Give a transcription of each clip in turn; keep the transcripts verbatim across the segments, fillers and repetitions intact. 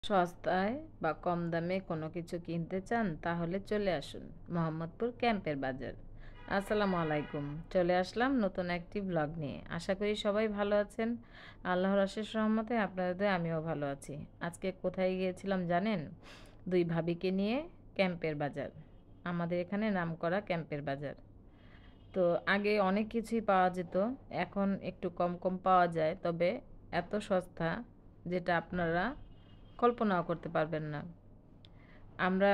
সস্তায় বা কম দামে কোনো কিছু কিনতে চান তাহলে চলে আসুন মোহাম্মদপুর ক্যাম্পের বাজার। আসসালামু আলাইকুম। চলে আসলাম নতুন একটি ব্লগ নিয়ে। আশা করি সবাই ভালো আছেন। আল্লাহর অশেষ রহমতে আপনাদের আমিও ভালো আছি। আজকে কোথায় গিয়েছিলাম জানেন? দুই ভাবিকে নিয়ে ক্যাম্পের বাজার। আমাদের এখানে নামকরা ক্যাম্পের বাজার। তো আগে অনেক কিছুই পাওয়া যেত, এখন একটু কম কম পাওয়া যায়, তবে এত সস্তা যেটা আপনারা কল্পনাও করতে পারবেন না। আমরা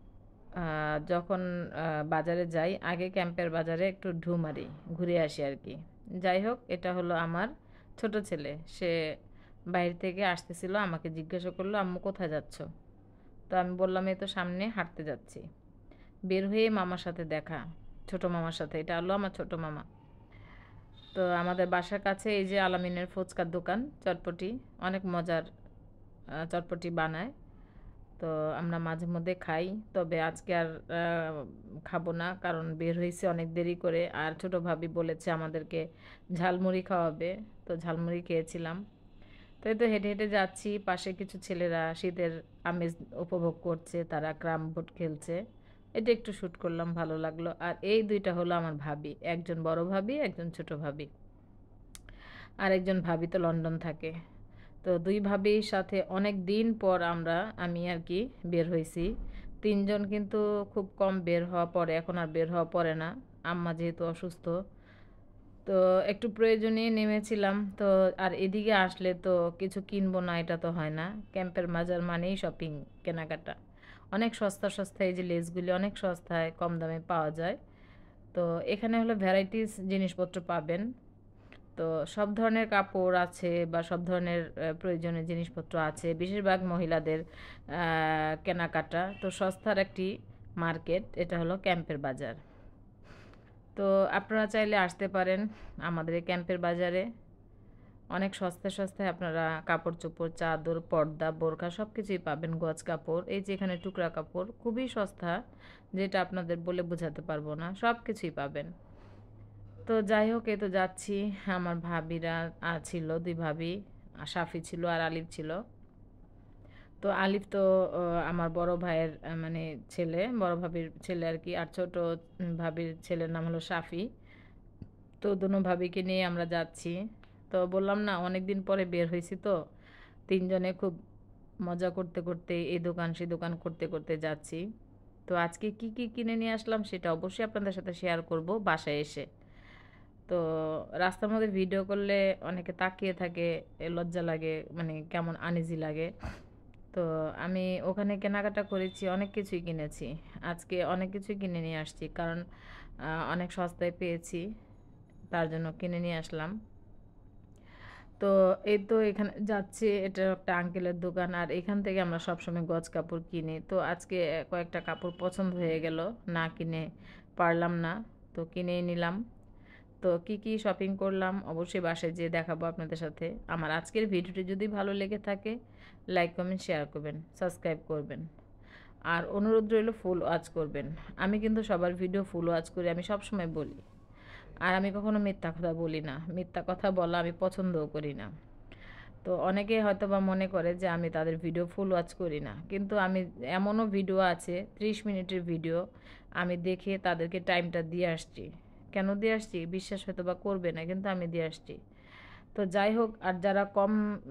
যখন বাজারে যাই আগে ক্যাম্পের বাজারে একটু ঢু মারি, ঘুরে আসি আর কি। যাই হোক, এটা হলো আমার ছোট ছেলে। সে বাইরে থেকে আসতেছিল, আমাকে জিজ্ঞাসা করলো, আম্মু কোথায় যাচ্ছ? তো আমি বললাম এই তো সামনে হাঁটতে যাচ্ছি। বের হয়ে মামার সাথে দেখা, ছোট মামার সাথে। এটা হলো আমার ছোট মামা। তো আমাদের বাসার কাছে এই যে আলামিনের ফুচকার দোকান, চটপটি, অনেক মজার চটপটি বানায়। তো আমরা মাঝে মধ্যে খাই, তবে আজকে আর খাবো না, কারণ বের হয়েছে অনেক দেরি করে। আর ছোটো ভাবি বলেছে আমাদেরকে ঝালমুড়ি খাওয়াবে, তো ঝালমুড়ি খেয়েছিলাম। তো এই তো হেঁটে হেঁটে যাচ্ছি, পাশে কিছু ছেলেরা শীতের আমেজ উপভোগ করছে, তারা ক্রাম বোর্ড খেলছে। এটা একটু শ্যুট করলাম, ভালো লাগলো। আর এই দুইটা হলো আমার ভাবি, একজন বড় ভাবি, একজন ছোট ভাবি। আর একজন ভাবি তো লন্ডন থাকে। তো দুই ভাবির সাথে অনেক দিন পর আমরা আমি আর কি বের হয়েছি। তিনজন কিন্তু খুব কম বের হওয়া পরে, এখন আর বের হওয়া পড়ে না, আম্মা যেহেতু অসুস্থ। তো একটু প্রয়োজনে নেমেছিলাম। তো আর এদিকে আসলে তো কিছু কিনবো না, এটা তো হয় না। ক্যাম্পের বাজার মানেই শপিং, কেনাকাটা। অনেক সস্তা সস্তা এই যে লেসগুলি অনেক সস্তায় কম দামে পাওয়া যায়। তো এখানে হলো ভ্যারাইটিস জিনিসপত্র পাবেন। তো সব ধরনের কাপড় আছে বা সব ধরনের প্রয়োজনীয় জিনিসপত্র আছে, বেশিরভাগ মহিলাদের কেনাকাটা। তো সস্তার একটি মার্কেট, এটা হলো ক্যাম্পের বাজার। তো আপনারা চাইলে আসতে পারেন আমাদের এই ক্যাম্পের বাজারে। অনেক সস্তা সস্তায় আপনারা কাপড় চোপড়, চাদর, পর্দা, বোরখা সব কিছুই পাবেন। গজ কাপড়, এই যে এখানে টুকরা কাপড় খুবই সস্তা, যেটা আপনাদের বলে বোঝাতে পারবো না, সব কিছুই পাবেন। তো যাই হোক, এই তো যাচ্ছি। আমার ভাবিরা ছিল, দুই ভাবি, সাফি ছিল আর আলিফ ছিল। তো আলিফ তো আমার বড় ভাইয়ের মানে ছেলে, বড় ভাবির ছেলে আর কি। আর ছোট ভাবির ছেলের নাম হলো সাফি। তো দোনো ভাবিকে নিয়ে আমরা যাচ্ছি। তো বললাম না, অনেক দিন পরে বের হয়েছি, তো তিনজনে খুব মজা করতে করতে এই দোকান সেই দোকান করতে করতে যাচ্ছি। তো আজকে কি কি কিনে নিয়ে আসলাম সেটা অবশ্যই আপনাদের সাথে শেয়ার করব বাসায় এসে। তো রাস্তার মধ্যে ভিডিও করলে অনেকে তাকিয়ে থাকে, লজ্জা লাগে, মানে কেমন আনইজি লাগে। তো আমি ওখানে কেনাকাটা করেছি, অনেক কিছুই কিনেছি। আজকে অনেক কিছুই কিনে নিয়ে আসছি, কারণ অনেক সস্তায় পেয়েছি, তার জন্য কিনে নিয়ে আসলাম। তো এই তো এখানে যাচ্ছি, এটা একটা আঙ্কেলের দোকান, আর এখান থেকে আমরা সবসময় গজ কাপড় কিনি। তো আজকে কয়েকটা কাপড় পছন্দ হয়ে গেল, না কিনে পারলাম না, তো কিনেই নিলাম। তো কি কি শপিং করলাম অবশ্যই বাসায় যেয়ে দেখাবো আপনাদের সাথে। আমার আজকের ভিডিওটি যদি ভালো লেগে থাকে, লাইক কমেন্ট শেয়ার করবেন, সাবস্ক্রাইব করবেন। আর অনুরোধ রইল ফুল ওয়াচ করবেন। আমি কিন্তু সবার ভিডিও ফুল ওয়াচ করি, আমি সব সময় বলি। আর আমি কখনো মিথ্যা কথা বলি না, মিথ্যা কথা বলা আমি পছন্দও করি না। তো অনেকে হয়তো বা মনে করে যে আমি তাদের ভিডিও ফুল ওয়াচ করি না, কিন্তু আমি এমনও ভিডিও আছে ত্রিশ মিনিটের ভিডিও আমি দেখে তাদেরকে টাইমটা দিয়ে আসছি। কেন দিয়ে আসছি বিশ্বাস হয়তো বা করবে না, কিন্তু আমি দিয়ে আসছি। তো যাই হোক, আর যারা কম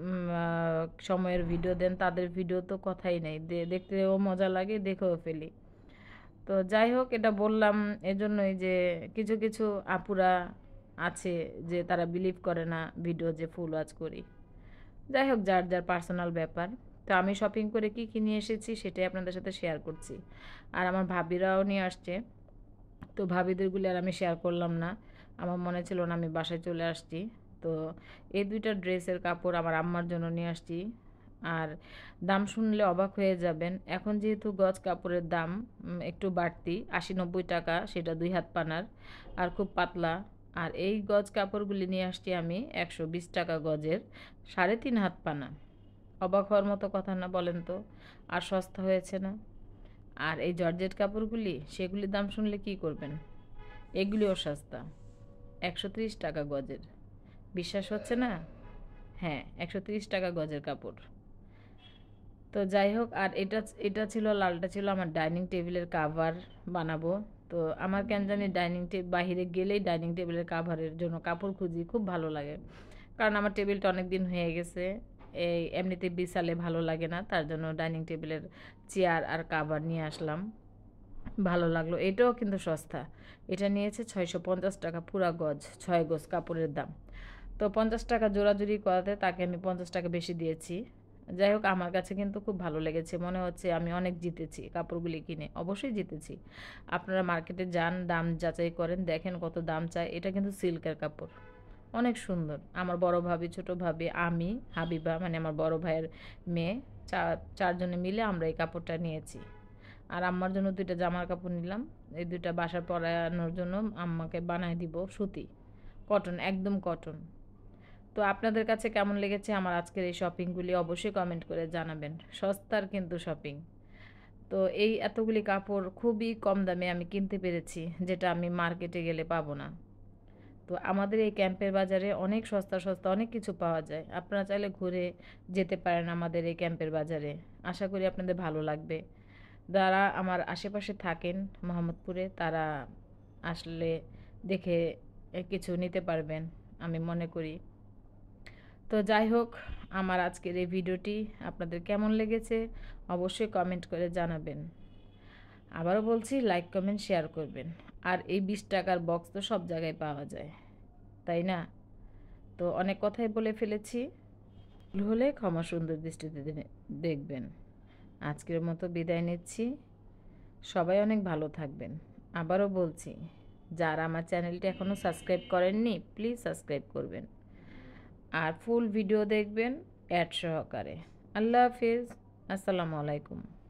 সময়ের ভিডিও দেন তাদের ভিডিও তো কথাই নেই, দেখতেও মজা লাগে, দেখেও ফেলি। তো যাই হোক, এটা বললাম এজন্যই যে কিছু কিছু আপুরা আছে যে তারা বিলিভ করে না ভিডিও যে ফুল ওয়াচ করি। যাই হোক, যার যার পার্সোনাল ব্যাপার। তো আমি শপিং করে কি কি নিয়ে এসেছি সেটাই আপনাদের সাথে শেয়ার করছি। আর আমার ভাবিরাও নিয়ে আসছে, তো ভাবিদেরগুলি আর আমি শেয়ার করলাম না, আমার মনে ছিল না, আমি বাসায় চলে আসছি। তো এই দুইটা ড্রেসের কাপড় আমার আম্মার জন্য নিয়ে আসছি। আর দাম শুনলে অবাক হয়ে যাবেন, এখন যেহেতু গজ কাপড়ের দাম একটু বাড়তি, আশি নব্বই টাকা, সেটা দুই হাত পানার আর খুব পাতলা। আর এই গজ কাপড়গুলি নিয়ে আসছি আমি একশো বিশ টাকা গজের, সাড়ে তিন হাত পানা। অবাক হওয়ার মতো কথা না, বলেন তো? আর সস্তা হয়েছে না? আর এই জর্জেট কাপড়গুলি, সেগুলির দাম শুনলে কি করবেন? এগুলিও সস্তা, একশো ত্রিশ টাকা গজের। বিশ্বাস হচ্ছে না? হ্যাঁ, একশো ত্রিশ টাকা গজের কাপড়। তো যাই হোক, আর এটা এটা ছিল, লালটা ছিল আমার ডাইনিং টেবিলের কাভার বানাবো। তো আমার কেন জানি ডাইনিং টেবিল বাহিরে গেলেই ডাইনিং টেবিলের কাভারের জন্য কাপড় খুঁজি, খুব ভালো লাগে। কারণ আমার টেবিলটা অনেক দিন হয়ে গেছে, এই এমনিতে বিছালে ভালো লাগে না, তার জন্য ডাইনিং টেবিলের চেয়ার আর কাভার নিয়ে আসলাম। ভালো লাগলো, এটাও কিন্তু সস্তা। এটা নিয়েছে ছয়শো পঞ্চাশ টাকা পুরা গজ, ছয় গজ কাপড়ের দাম। তো পঞ্চাশ টাকা জোড়াজুড়ি করাতে তাকে আমি পঞ্চাশ টাকা বেশি দিয়েছি। যাই হোক, আমার কাছে কিন্তু খুব ভালো লেগেছে, মনে হচ্ছে আমি অনেক জিতেছি কাপড়গুলি কিনে। অবশ্যই জিতেছি। আপনারা মার্কেটে যান, দাম যাচাই করেন, দেখেন কত দাম চায়। এটা কিন্তু সিল্কের কাপড়, অনেক সুন্দর। আমার বড় ভাবি, ছোট ভাবি, আমি, হাবিবা মানে আমার বড় ভাইয়ের মেয়ে, চার চারজনে মিলে আমরা এই কাপড়টা নিয়েছি। আর আম্মার জন্য দুইটা জামার কাপড় নিলাম। এই দুইটা বাসায় পরানোর জন্য আম্মাকে বানায় দিব সুতি, কটন, একদম কটন। তো আপনাদের কাছে কেমন লেগেছে আমার আজকের এই শপিংগুলি অবশ্যই কমেন্ট করে জানাবেন। সস্তার কিন্তু শপিং। তো এই এতগুলি কাপড় খুবই কম দামে আমি কিনতে পেরেছি, যেটা আমি মার্কেটে গেলে পাবো না। তো আমাদের এই ক্যাম্পের বাজারে অনেক সস্তা সস্তা অনেক কিছু পাওয়া যায়। আপনারা চাইলে ঘুরে যেতে পারেন আমাদের এই ক্যাম্পের বাজারে। আশা করি আপনাদের ভালো লাগবে। যারা আমার আশেপাশে থাকেন মোহাম্মদপুরে, তারা আসলে দেখে কিছু নিতে পারবেন আমি মনে করি। তো যাই হোক, আমার আজকের এই ভিডিওটি আপনাদের কেমন লেগেছে অবশ্যই কমেন্ট করে জানাবেন। আবারও বলছি, লাইক কমেন্ট শেয়ার করবেন। আর এই বিশ টাকার বক্স তো সব জায়গায় পাওয়া যায়, তাই না? তো অনেক কথাই বলে ফেলেছি, ভুল হলে ক্ষমা সুন্দর দৃষ্টিতে দেখবেন। আজকের মতো বিদায় নিচ্ছি। সবাই অনেক ভালো থাকবেন। আবারও বলছি, যারা আমার চ্যানেলটি এখনও সাবস্ক্রাইব করেননি প্লিজ সাবস্ক্রাইব করবেন, আর ফুল ভিডিও দেখবেন অ্যাড সহকারে। আল্লাহ হাফিজ, আসসালামু আলাইকুম।